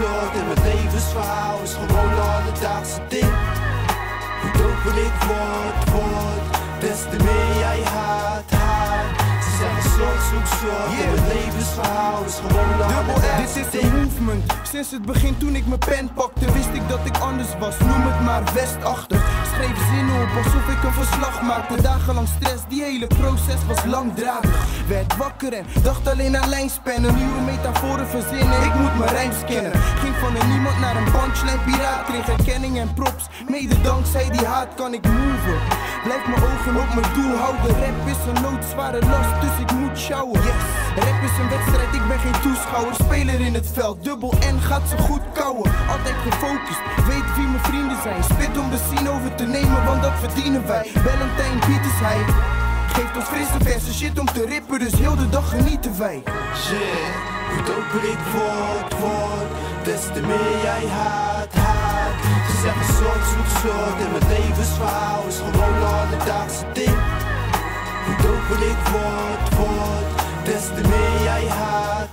soort en mijn levensverhaal is gewoon een alledaagse ding. Hoe doper ik word, des te meer jij haat. Ze zeggen soort, zoek soort en mijn levensverhaal is gewoon een alledaagse ding. Dit is een movement. Sinds het begin toen ik mijn pen pakte, wist ik dat ik anders was. Noem het maar westachtig. Schreef zinnen op alsof ik een verslag maakte. Dagenlang stress, die hele proces was langdradig. Werd wakker en dacht alleen aan lijnspennen. Nieuwe metaforen verzinnen, ik moet mijn rijms kennen. Ging van een niemand naar een punchline piraat. Kreeg erkenning en props, mede dankzij die haat kan ik moven. Blijf mijn ogen op mijn doel houden. Rap is een noodzware last, dus ik moet sjouwen. Yes. Rap is een wedstrijd, ik ben geen toeschouwer. Speler in het veld, dubbel en gaat ze goed kouwen. Altijd gefocust, weet wie mijn vrienden zijn. Spit om de scene over te nemen, want dat verdienen wij. Valentijn Piet is hij. Geeft ons frisse verse shit om te rippen, dus heel de dag genieten wij. Shit, hoe doper ik word, des te meer jij haat. Ze zeggen soort, zoek soort en mijn levensverhaal is gewoon een alledaagse ding. Hoe doper ik word, des te meer jij haat.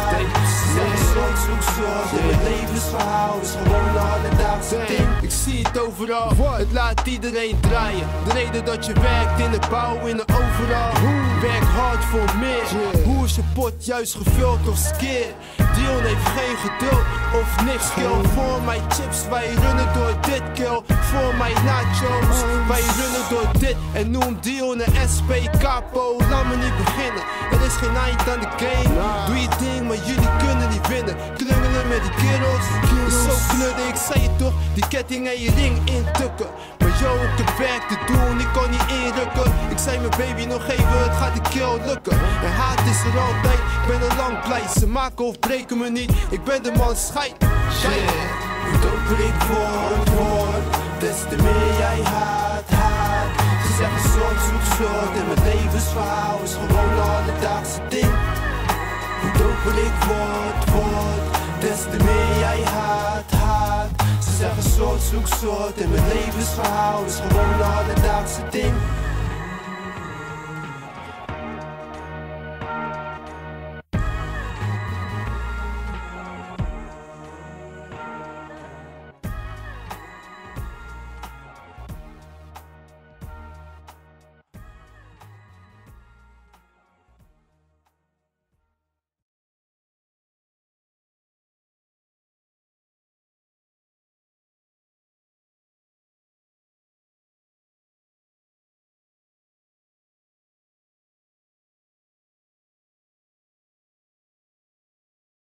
Ze zeggen soort, zoek soort en mijn levensverhaal is gewoon een alledaagse ding. Ik zie het overal, het laat iedereen draaien. De reden dat je werkt in de bouw, in de overal. Werk hard voor meer. Hoe is je pot juist gevuld of skeer? Dion heeft geen geduld of niks kill. Voor mij chips, wij runnen door dit kill. Voor mij nachos, wij runnen door dit. En noem Dion een SP capo, laat me niet beginnen. Er is geen eind aan de game. Doe je ding, maar jullie kunnen niet winnen. Klungelen met die kerels, is zo knudden. Ik zei je toch, die ketting en je ring intukken. Maar yo, ik heb werk te doen, ik kan niet inrukken. Ik zei mijn baby nog even, het gaat de kill lukken. En haat is er altijd, ik ben er lang blij. Ze maken of breken me niet, ik ben de man scheid. Shit, hoe doper ik word, des te meer jij haat. Ze zeggen soort, zoek soort en mijn levensverhaal is gewoon een alledaagse ding. Hoe doper ik word, des te meer jij haat. Ze zeggen soort, zoek soort en mijn levensverhaal is gewoon een alledaagse ding.